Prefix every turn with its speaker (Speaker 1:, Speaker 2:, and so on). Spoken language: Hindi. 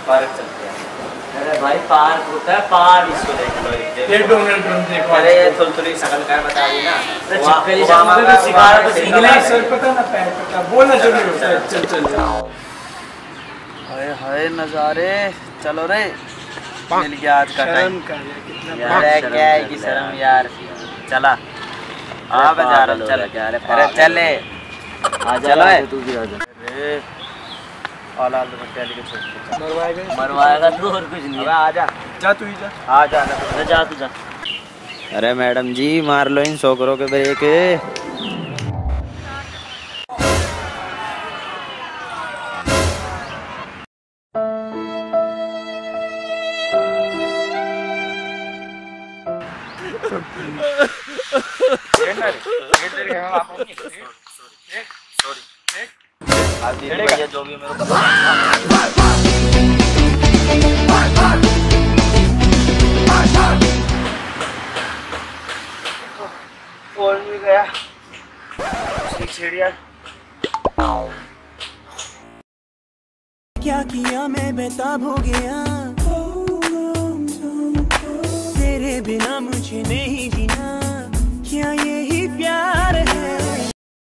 Speaker 1: पार्क चलते हैं। अरे भाई पार्क होता है, पार्क इसको देख लो।
Speaker 2: ये डोनाल्ड ट्रम्प देखो।
Speaker 1: अरे ये थोड़ी शकल का बता दी ना।
Speaker 2: ओबामा का सिखारा तो इंग्लिश सर पता ना, पैर पता बोलना जरूरी होता है। चल चल
Speaker 1: हाय हाय नजारे। चलो रे, मिल गया आज का टाइम। यार क्या है कि शर्म यार। चला आप जा रहा हूँ। चल अरे चले चलो तू भी आ जा। अरे औलाद पहले के छोड़ मरवाएगा तू और कुछ नहीं। आ जा
Speaker 2: जा तू ही जा।
Speaker 1: आ जा जा तू जा। अरे मैडम जी मार लो इन सोकरों के ब्रेक। जो भी मेरे को फोन भी गया।
Speaker 3: क्या किया मैं बेताब हो गया।